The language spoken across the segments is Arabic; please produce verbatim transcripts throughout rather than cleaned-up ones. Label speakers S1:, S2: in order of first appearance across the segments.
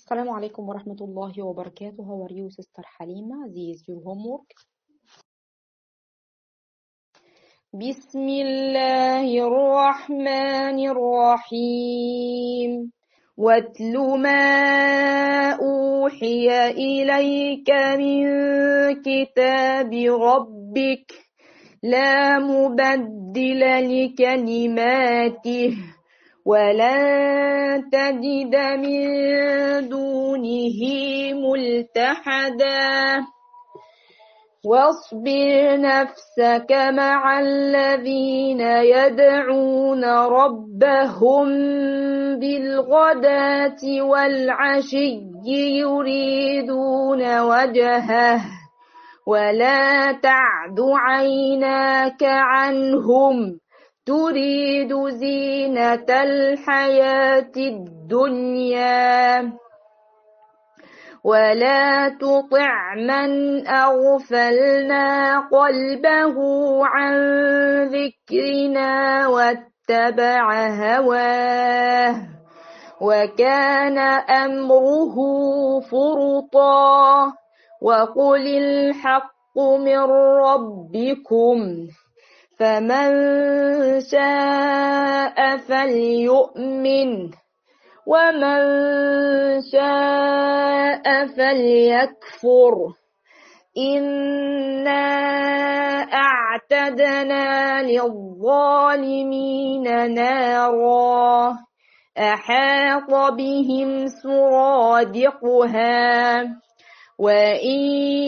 S1: السلام عليكم ورحمة الله وبركاته. How are you, Sister Halima? This is your homework. بسم الله الرحمن الرحيم. واتل ما أوحي إليك من كتاب ربك لا مبدل لكلماته ولن تجد من دونه ملتحدا. واصبر نفسك مع الذين يدعون ربهم بالغداة والعشي يريدون وجهه ولا تعد عيناك عنهم تريد زينة الحياة الدنيا ولا تطع من أغفلنا قلبه عن ذكرنا واتبع هواه وكان أمره فرطا. وقل الحق من ربكم فمن شاء فليؤمن ومن شاء فليكفر. إنا أعتدنا للظالمين نارا أحاط بهم سرادقها وإن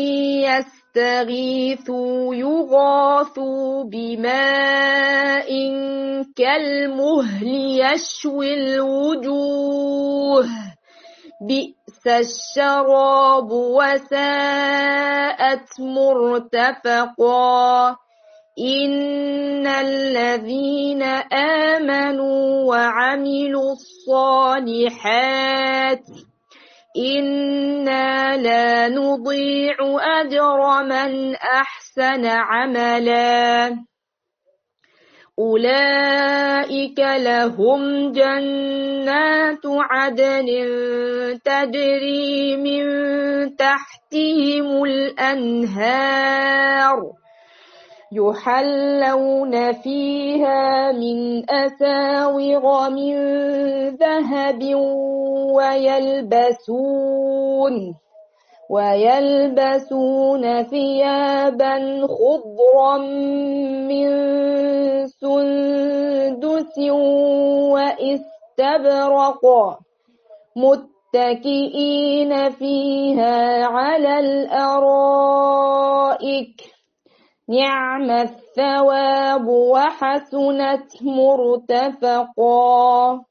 S1: يستغيثوا يغاثوا بماء كالمهل يشوي الوجوه بئس الشراب وساءت مرتفقا. إن الذين آمنوا وعملوا الصالحات إنا لا نضيع أجر من أحسن عملا. أولئك لهم جنات عدن تجري من تحتهم الأنهار يحلون فيها من أساور من ذهب ويلبسون ويلبسون ثيابا خضرا من سندس واستبرق متكئين فيها على الأرائك نعم الثواب وحسنت مرتفقا.